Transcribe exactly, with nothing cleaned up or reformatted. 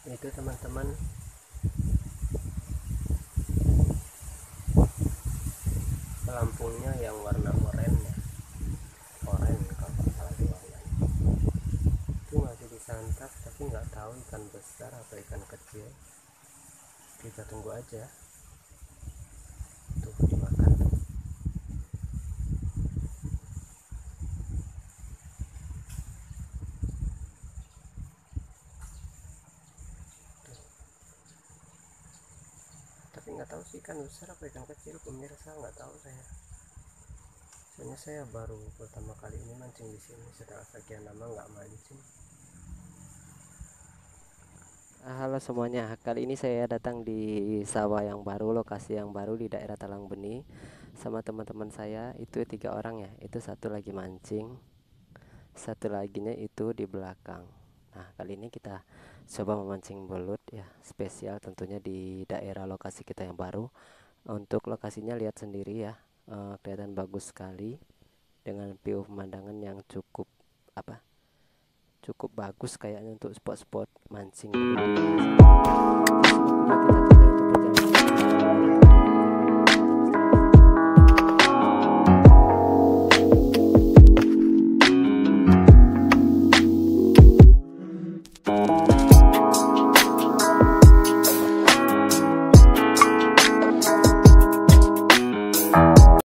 Itu teman-teman, pelampungnya yang warna oranye ya, oranye kalau nggak salah di warnanya. Itu masih disantap, tapi nggak tahu ikan besar atau ikan kecil. Kita tunggu aja. Tuh dimakan tuh. Tapi nggak tahu sih ikan besar apa ikan kecil, pemirsa, nggak tahu saya. Soalnya saya baru pertama kali ini mancing di sini setelah sekian lama nggak mancing. Halo semuanya, kali ini saya datang di sawah yang baru, lokasi yang baru di daerah Talangbeni sama teman-teman saya. Itu tiga orang ya, itu satu lagi mancing, satu laginya itu di belakang. Nah, kali ini kita coba memancing belut ya, spesial tentunya di daerah lokasi kita yang baru. Untuk lokasinya lihat sendiri ya, eh, kelihatan bagus sekali dengan view pemandangan yang cukup apa cukup bagus kayaknya untuk spot-spot mancing belut di daerah sini.